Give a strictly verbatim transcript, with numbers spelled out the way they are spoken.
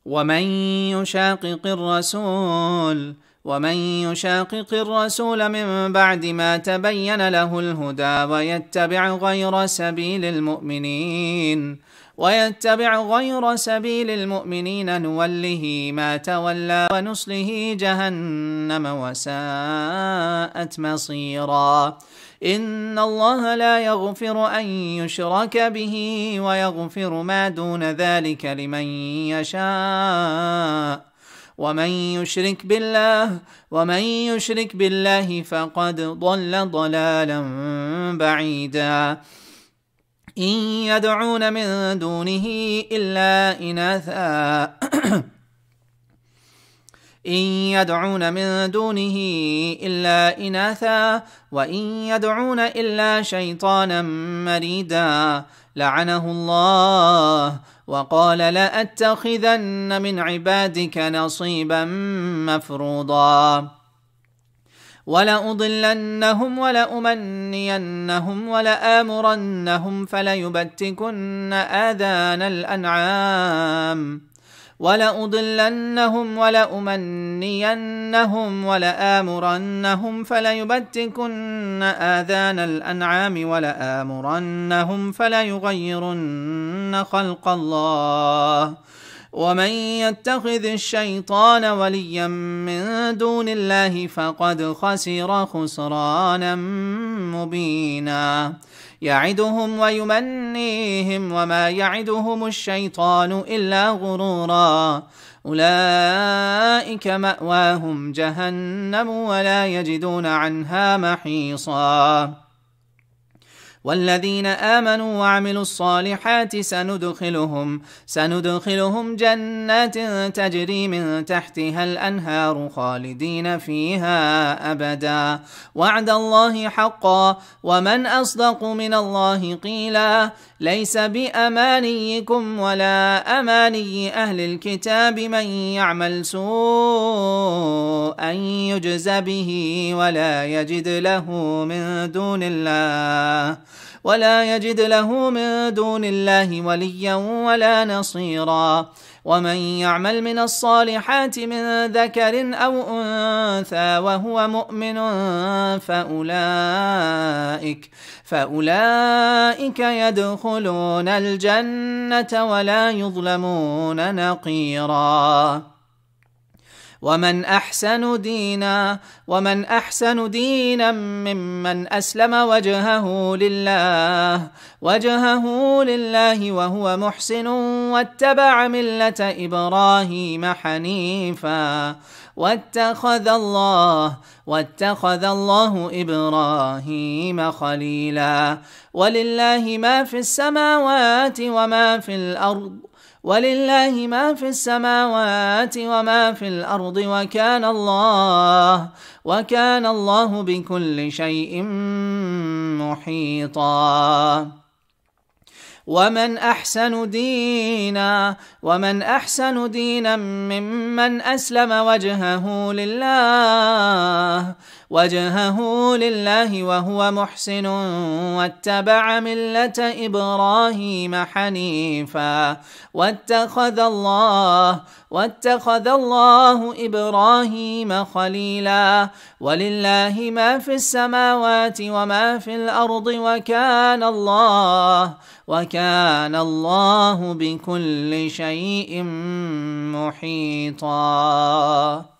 ومن يشاقق الرسول ومن يشاقق الرسول من بعد ما تبين له الهدى ويتبع غير سبيل المؤمنين ويتبع غير سبيل المؤمنين نوله ما تولى ونصله جهنم وساءت مصيرا. إن الله لا يغفر أن يشرك به ويغفر ما دون ذلك لمن يشاء ومن يشرك بالله ومن يشرك بالله فقد ضل ضلالا بعيدا. إن يدعون من دونه إلا إناثا إن يدعون من دونه إلا إناثا وإن يدعون إلا شيطانا مريدا لعنه الله وقال لأتخذن من عبادك نصيبا مفروضا ولأضلنهم ولأمنينهم ولآمرنهم فليبتكن آذان الأنعام ولأضلنهم ولأمنينهم ولآمرنهم فليبتكن آذان الأنعام ولآمرنهم فليغيرن خلق الله ومن يتخذ الشيطان وليا من دون الله فقد خسر خسرانا مبينا. يعدهم ويمنيهم وما يعدهم الشيطان إلا غرورا. أولئك مأواهم جهنم ولا يجدون عنها محيصا. والذين آمنوا وعملوا الصالحات سندخلهم سندخلهم جنات تجري من تحتها الأنهار خالدين فيها أبدا وعد الله حقا ومن أصدق من الله قيلا. ليس بأمانيكم ولا أماني أهل الكتاب من يعمل سوءا يجز به ولا يجد له من دون الله ولا يجد له من دون الله وليا ولا نصيرا. ومن يعمل من الصالحات من ذكر أو أنثى وهو مؤمن فأولئك فأولئك يدخلون الجنة ولا يظلمون نقيرا. ومن أحسن دينا ومن أحسن دينا ممن أسلم وجهه لله وجهه لله وهو محسن واتبع ملة إبراهيم حنيفا واتخذ الله واتخذ الله إبراهيم خليلا. ولله ما في السماوات وما في الأرض ولله ما في السماوات وما في الأرض وكان الله وكان الله بكل شيء محيطا. ومن أحسن دينا ومن أحسن دينا ممن أسلم وجهه لله وجهه لله وهو محسن واتبع ملة إبراهيم حنيفا واتخذ الله واتخذ الله إبراهيم خليلا. ولله ما في السماوات وما في الأرض وكان الله وكان الله بكل شيء محيطا.